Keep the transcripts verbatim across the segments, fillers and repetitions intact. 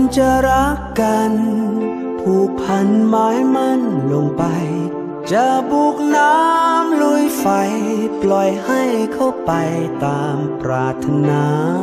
จะรักกันผูกพันหมายมั่นลงไปจะบุกน้ำลุยไฟปล่อยให้เขาไปตามปรารถนา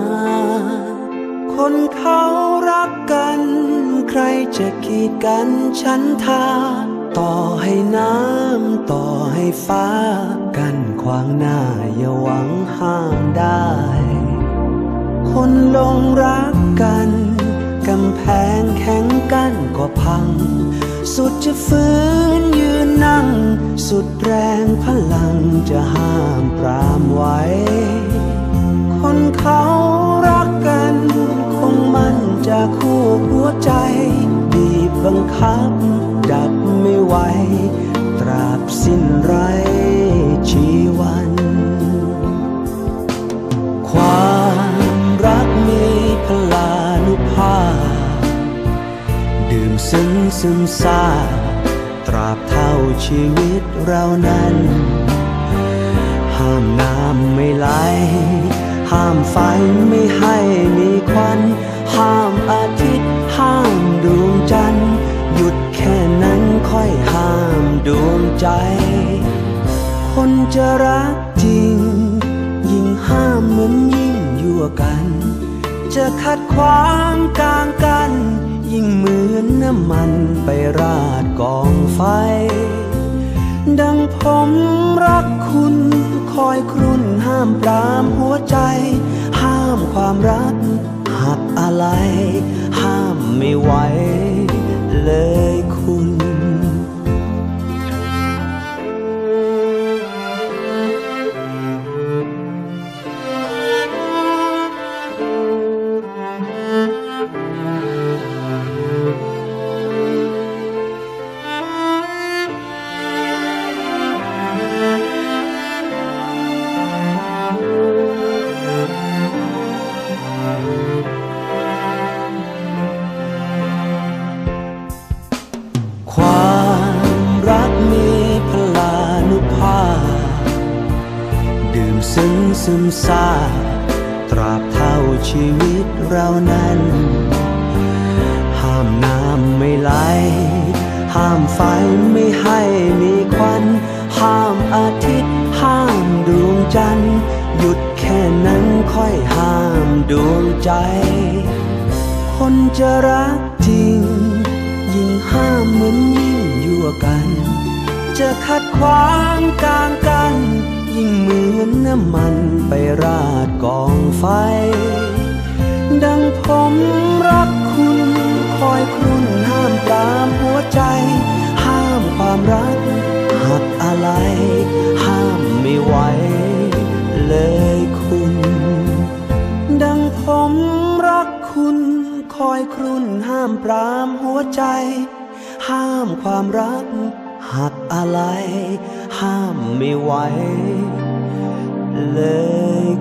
คนเขารักกันใครจะกีดกันฉันทาต่อให้น้ำต่อให้ฟ้ากันขวางหน้าอย่าหวังห้ามได้คนลงรักกันกำแพงแข็งกั้นก็พังสุดจะฝืนยืนนั่งสุดแรงพลังจะห้ามปรามไว้คนเขารักกันคงมั่นจะคู่หัวใจบีบบังคับดับไม่ไหวตราบสิ้นไรชีวันความรักมีพลานุภาพดื่มซึ้งซึมซาตราบเท่าชีวิตเรานั้นห้ามน้ำไม่ไหลห้ามไฟไม่ให้มีควันห้ามอาทิตย์ห้ามดวงจันทร์หยุดแค่นั้นค่อยห้ามดวงใจคนจะรักจริงยิ่งห้ามเหมือนยิ่งยั่วกันจะขัดขวางกลางกันยิ่งเหมือนน้ำมันไปราดกองไฟดังผมรักคุณคอยครุ่นห้ามปรามหัวใจห้ามความรักหักอะไรห้ามไม่ไหวเลยคุณซึ้งซึมซาตราบเท่าชีวิตเรานั้นห้ามน้ำไม่ไหลห้ามไฟไม่ให้มีควันห้ามอาทิตย์ห้ามดวงจันทร์หยุดแค่นั้นค่อยห้ามดวงใจคนจะรักจริงยิ่งห้ามเหมือนยิ่งยั่วกันจะขัดขวางกลางกันยิ่งเหมือนน้ำมันไปราดกองไฟดังผมรักคุณคอยครุ่นห้ามปรามหัวใจห้ามความรักหักอะไรห้ามไม่ไหวเลยคุณดังผมรักคุณคอยครุ่นห้ามปรามหัวใจห้ามความรักหักอะไรห้ามไม่ไหวเลย